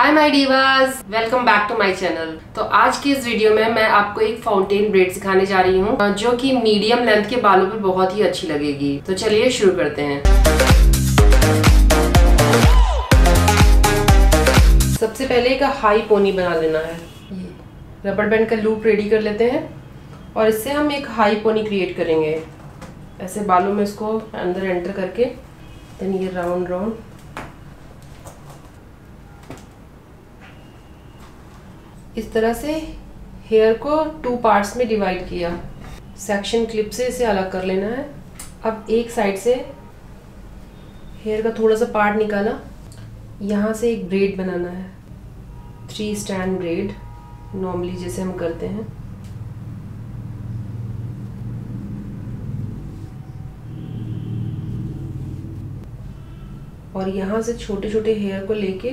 Hi my divas, welcome back to my channel. तो आज की इस वीडियो में मैं आपको एक फाउंटेन ब्रेड सिखाने जा रही हूँ जो कि मीडियम लेंथ के बालों पर बहुत ही अच्छी लगेगी। तो चलिए शुरू करते हैं। सबसे पहले एक हाई पोनी बना लेना है। ये रबड़ बैंड का लूप रेडी कर लेते हैं और इससे हम एक हाई पोनी क्रिएट करेंगे। ऐसे बालों में इसको अंदर एंटर करके देन ये राउंड राउंड इस तरह से हेयर को 2 पार्ट्स में डिवाइड किया। सेक्शन क्लिप से इसे अलग कर लेना है। अब एक साइड से हेयर का थोड़ा सा पार्ट निकाला, यहाँ से एक ब्रेड बनाना है। 3 स्ट्रैंड ब्रेड नॉर्मली जैसे हम करते हैं। और यहाँ से छोटे छोटे हेयर को लेके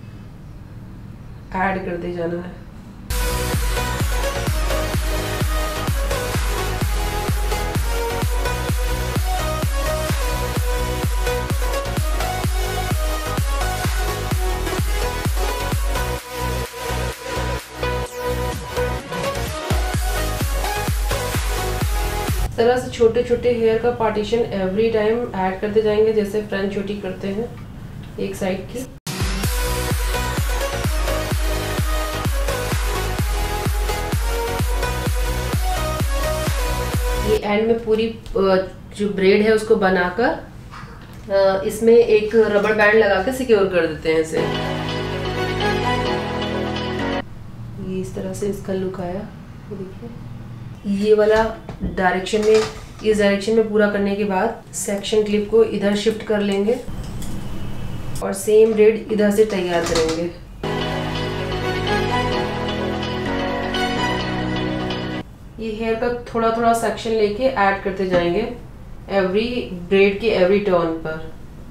ऐड करते जाना है। तरह से छोटे छोटे हेयर का पार्टीशन एवरी टाइम ऐड करते जाएंगे, जैसे फ्रंट छोटी करते हैं एक साइड की। ये एंड में पूरी जो ब्रेड है उसको बनाकर इसमें एक रबर बैंड लगा के सिक्योर कर देते हैं इसे। ये इस तरह से इसका लुक आया। देखिए ये वाला डायरेक्शन में, इस डायरेक्शन में पूरा करने के बाद सेक्शन क्लिप को इधर शिफ्ट कर लेंगे और सेम ब्रेड इधर से तैयार करेंगे। ये हेयर का थोड़ा थोड़ा सेक्शन लेके ऐड करते जाएंगे एवरी ब्रेड के एवरी टर्न पर।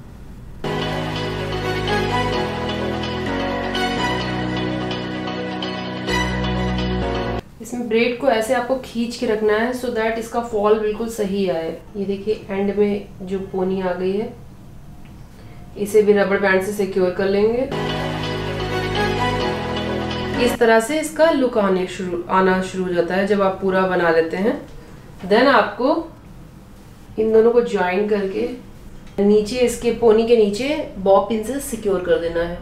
इसमें ब्रेड को ऐसे आपको खींच के रखना है सो दैट इसका फॉल बिल्कुल सही आए। ये देखिए एंड में जो पोनी आ गई है, इसे भी रबर बैंड से सिक्योर कर लेंगे। इस तरह से इसका लुक आना शुरू हो जाता है जब आप पूरा बना लेते हैं। देन आपको इन दोनों को ज्वाइन करके नीचे, इसके पोनी के नीचे बॉब पिन से सिक्योर कर देना है।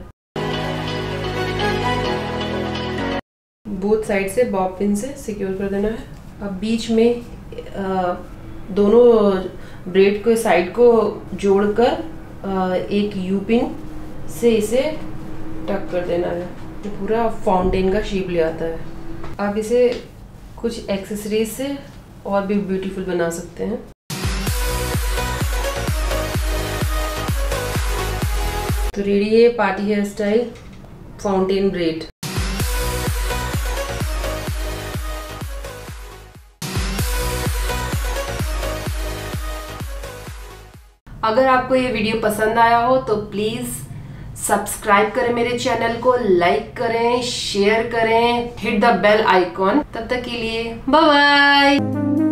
बोथ साइड से बॉब पिन से सिक्योर कर देना है। अब बीच में दोनों ब्रेड के साइड को जोड़कर एक यू पिन से इसे टक कर देना है। तो पूरा फाउंटेन का शेप ले आता है। आप इसे कुछ एक्सेसरीज से और भी ब्यूटीफुल बना सकते हैं। तो रेडी है party hair style fountain braid. अगर आपको ये वीडियो पसंद आया हो तो प्लीज सब्सक्राइब करें मेरे चैनल को, लाइक करें, शेयर करें, हिट द बेल आइकॉन। तब तक के लिए बाय बाय।